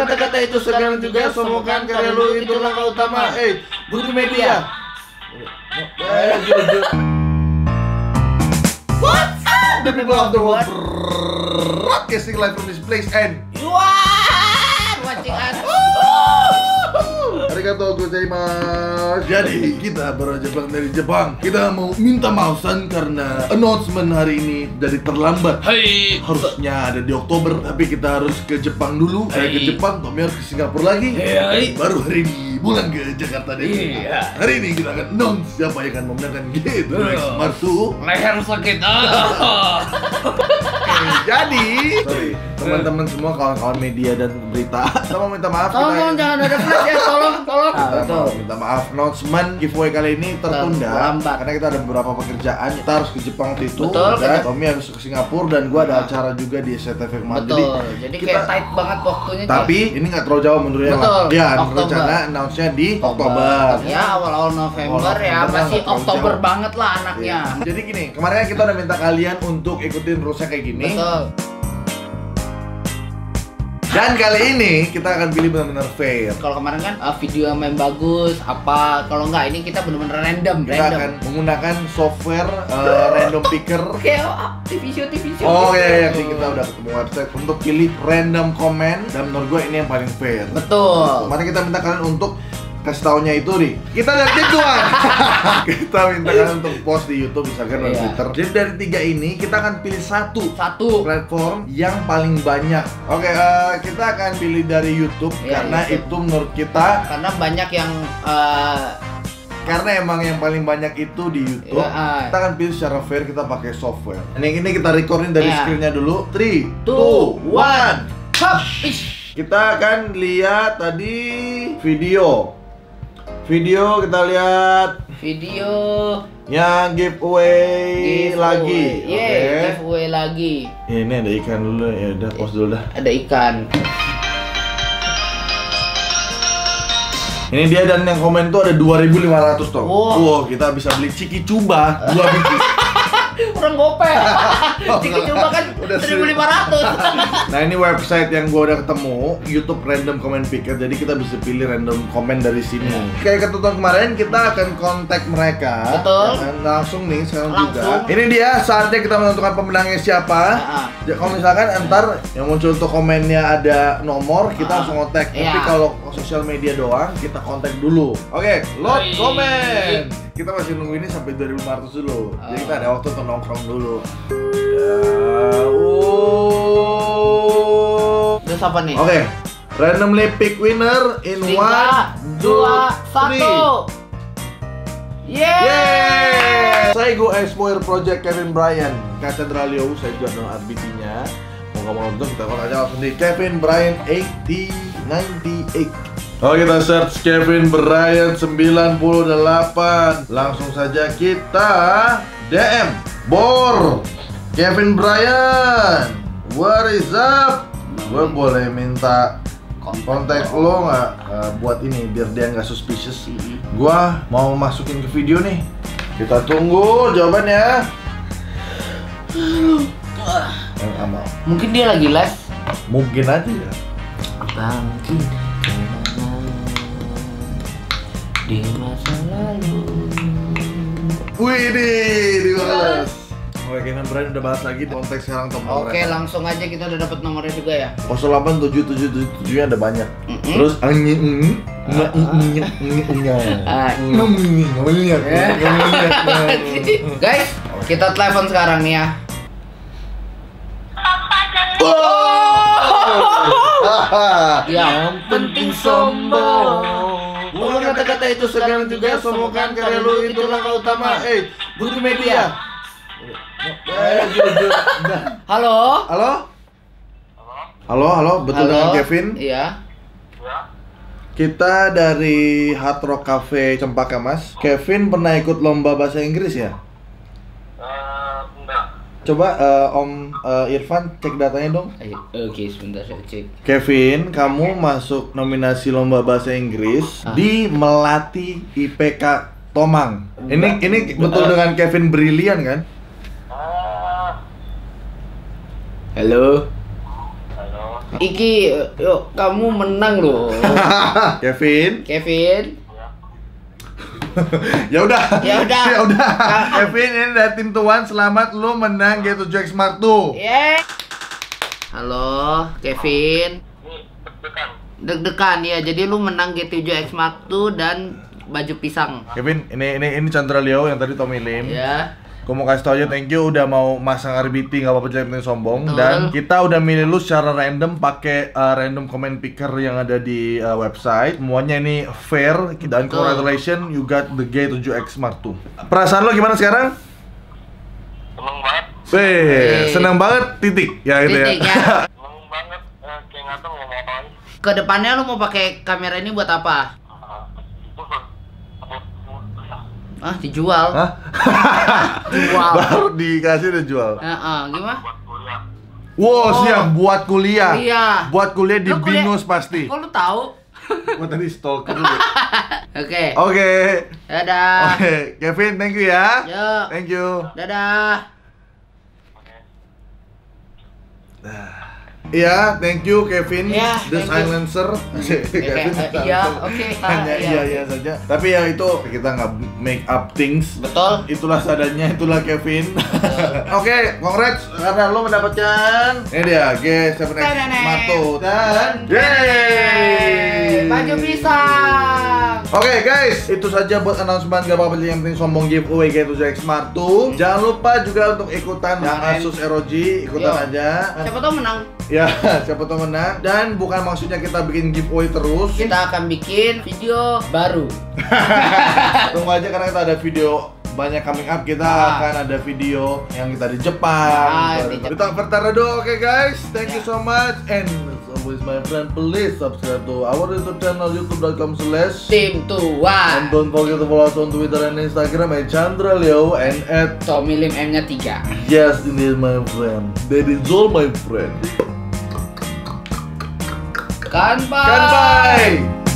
kata-kata itu sekarang juga somokan karya lu itu langkah utama. Butuh media. What's up? The people of the world broadcasting live from this place and You are watching us. arigatou gozaimasu. Jadi kita baru aja pulang dari Jepang. Kita mau minta maafan karena announcement hari ini jadi terlambat. Hai. Harusnya ada di Oktober, tapi kita harus ke Jepang dulu. Saya ke Jepang, Tommy harus ke Singapura lagi. Hai. Baru hari ini pulang ke Jakarta deh. Iya. Hari ini kita akan announce siapa yang akan memenangkan gitu Martu. Leher sakit. Jadi, sorry teman-teman semua, kawan-kawan media dan berita, kita mau minta maaf. Tolong jangan ada flash ya, tolong. Kita mau minta maaf, announcement giveaway kali ini tertunda Terlambat. karena kita ada beberapa pekerjaan. Kita harus ke Jepang waktu itu, Betul, dan Tommy harus ke Singapura, dan gua ada acara juga di SCTV kemarin. Betul. Jadi kayak tight banget waktunya. Tapi ini nggak terlalu jauh menurutnya. Betul. Ya, Oktober. rencana announce-nya di Oktober. Ya, awal-awal November ya, Oktober masih terlalu Oktober jauh. banget lah anaknya. Jadi gini, kemarin kita udah minta kalian untuk ikutin rulesnya kayak gini. Betul. Dan kali ini kita akan pilih benar-benar fair. Kalau kemarin kan video yang main bagus, apa kalau enggak ini kita bener-bener random. Kita akan menggunakan software random picker. Kayak TV show. Oh iya, gitu. kita udah ketemu website untuk pilih random comment, dan menurut gue ini yang paling fair. Betul. Kemarin kita minta kalian untuk kasih taunya itu nih. Kita dari Tituan. Kita minta kalian untuk post di YouTube, Instagram, dan Iya. Twitter. Jadi dari tiga ini kita akan pilih satu platform yang paling banyak. Oke, kita akan pilih dari YouTube karena YouTube. itu menurut kita, Karena banyak yang karena emang yang paling banyak itu di YouTube. Iya, Kita akan pilih secara fair, kita pakai software. Ini kita recordin dari Iya. screennya dulu. 3, 2, 1. 2, 1. Hap. Ish. Kita akan lihat tadi video kita lihat Video yang giveaway lagi. giveaway lagi. Ini ada ikan dulu ya, udah post dulu dah. Ada ikan. Ini dia, dan yang komen tuh ada 2.500 toh. Wow. Kita bisa beli ciki cuba 2 biji. Kurang gope. Ciki coba kan Udah 1.500. Nah, ini website yang gua udah ketemu, YouTube Random Comment Picker. Jadi kita bisa pilih random komen dari sini. Kayak ketentuan kemarin, kita akan kontak mereka. Betul. Dan langsung nih sekarang juga. Langsung. Ini dia saatnya kita menentukan pemenangnya siapa. Ya, kalau misalkan ntar yang muncul untuk komennya ada nomor, kita langsung kontak. Tapi Iya. kalau sosial media doang, kita kontak dulu. Oke, load Oi. komen. Kita masih nunggu ini sampai 2.500 dulu. Jadi kita ada waktu untuk nongkrong dulu. Terus apa nih? Oke, randomly pick winner in 1, 2, 3. Yeay! Saya Go Explore Project Kevin Bryan, Cacendralio, saya juga adalah RBT-nya. Mau ngomong kita kontak aja langsung di Kevin Bryan 8098. Oh, kita search Kevin Bryan 98. Langsung saja kita DM Bor Kevin Bryan, what is up? Gue boleh minta kontak lo nggak buat ini biar dia nggak suspicious. Gua mau masukin ke video nih. Kita tunggu jawabannya. Yang amal. Mungkin dia lagi live. Mungkin aja ya. Bangkit di masa lalu. Wih, dibalas. Oke, Kevin Bryan udah bahas lagi, kontak sekarang tombol. Oke, langsung aja kita udah dapat nomornya juga ya. 087777 ada banyak. Mm-mm. Terus Guys, kita telepon sekarang nih ya. Yang penting sombong. Bukan kata-kata itu sekarang juga somokan karya lu itu langkah utama. Butuh media. Halo? Halo, betul dengan Kevin? Iya. Kita dari Hard Rock Cafe Cempaka, Mas. Kevin pernah ikut lomba bahasa Inggris ya? Enggak. Coba Om Irfan cek datanya dong. Oke, sebentar saya cek. Kevin, kamu masuk nominasi lomba bahasa Inggris di Melati IPK Tomang. Ini betul dengan Kevin Brilian kan? Halo. Iki, yuk kamu menang loh. Kevin. Ya udah. Kevin, ini dari tim Tuan, selamat lu menang G7X Mark II. Yeah. Halo, Kevin. Deg-degan ya, jadi lu menang G7X Mark II dan baju pisang. Kevin, ini Chandra Leo yang tadi Tommy Lim. Ya. Gue mau kasih tau aja thank you udah mau masang RBT, nggak apa-apa jangan sombong. Betul. Dan kita udah milih lu secara random pakai random comment picker yang ada di website. Semuanya ini fair dan Betul. congratulations you got the G7X Mark II. Perasaan lo gimana sekarang? Seneng banget. Senang banget titik ya gitu Titik, ya. ya. Seneng banget. Kayak nggak tahu mau ngapain. Kedepannya lu mau pakai kamera ini buat apa? Ah, dijual. Hah? Jual. Baru dikasih udah jual. Gimana? Buat kuliah. Wow, siap buat kuliah. Iya. Buat kuliah di Lu kuliah- Binus pasti. Kok lu tahu? Gua tadi stalker dulu. Oke. Oke. Dadah. Oke, Kevin, thank you ya. Yuk. Thank you. Dadah. Iya, thank you Kevin, Iya, the thank you. silencer. Kevin, Iya, oke. Hanya iya saja. Tapi ya itu kita nggak make up things. Betul. Itulah seadanya, itulah Kevin. Oke, congrats karena lo mendapatkan ini dia G7X Mark II dan yeay, Baju pisang. Oke guys, itu saja buat announcement gak apa-apa yang penting sombong giveaway G7X Mark II. Jangan lupa juga untuk ikutan Jangan. Asus ROG, ikutan Yo. aja. Siapa tahu menang. Ya, siapa tahu menang. Dan bukan maksudnya kita bikin giveaway terus. Kita akan bikin video baru. Tunggu aja karena kita ada video banyak coming up. Kita akan ada video yang kita di Jepang. Di Jepang. Kita Vertarado, oke guys. Thank you so much and as always my friend, please subscribe to our YouTube channel youtube.com/ Tim and Tuan. don't forget to follow us on Twitter and Instagram at Chandra Leo and at Tommy Lim M-nya 3. yes, ini my friend. That is all my friend. Kanpai. Kanpai.